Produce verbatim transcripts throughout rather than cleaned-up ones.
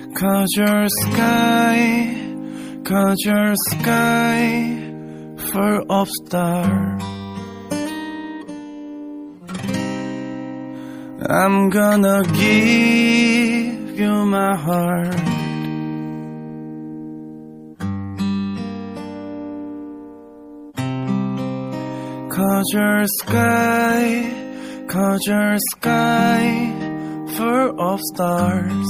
Cause your sky, cause your sky full of stars. I'm gonna give you my heart. Cause your sky, cause your sky full of stars.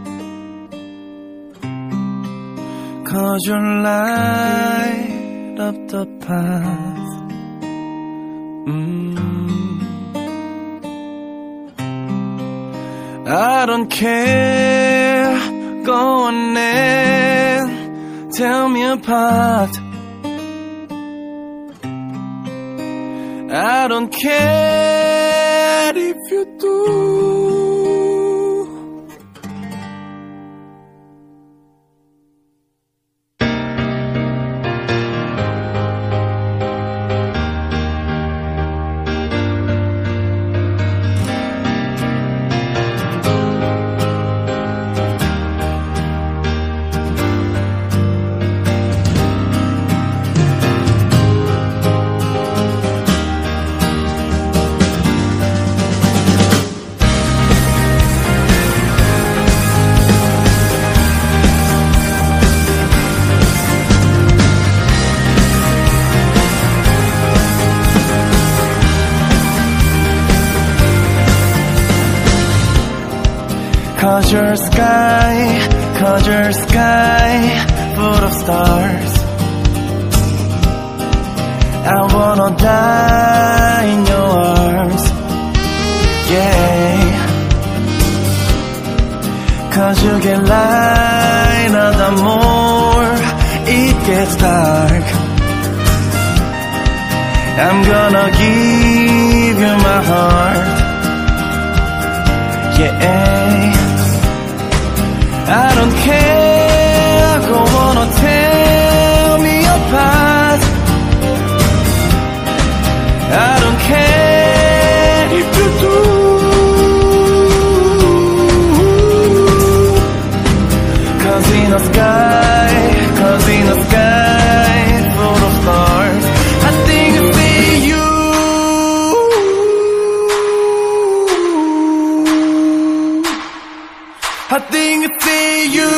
Cause you light up the path. mm. I don't care, go on and tear me apart. I don't care if you do. Cause your sky, cause your sky full of stars. I wanna die in your arms. Yeah. Cause you get lighter the more it gets dark. I'm gonna give you my heart. Yeah. I don't care, go on or tear me apart. I don't care if you do. Cause in the sky, cause in the sky full of stars, I think I see you. I think I see you.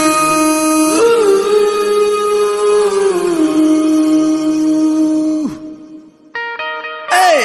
Hey!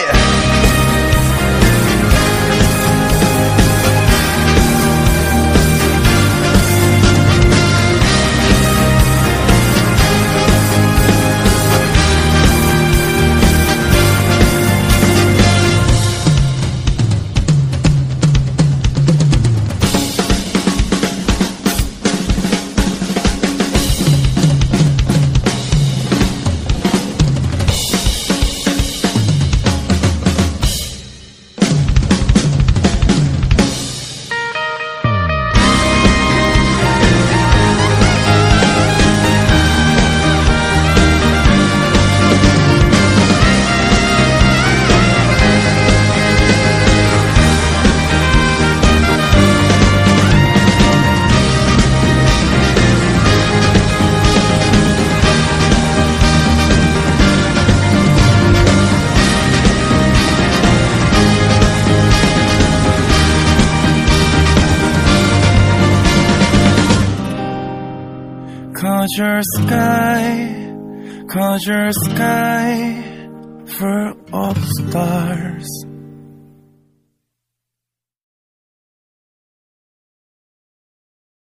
Cause your sky, cause your sky full of stars.